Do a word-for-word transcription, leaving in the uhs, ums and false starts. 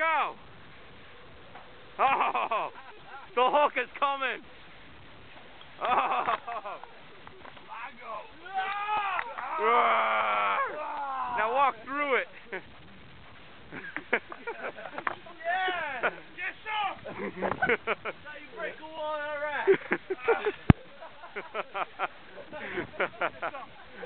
go! Oh, the hook is coming! Oh! Now walk through it. Yeah! Yes, sir! Now you break a wall, all right.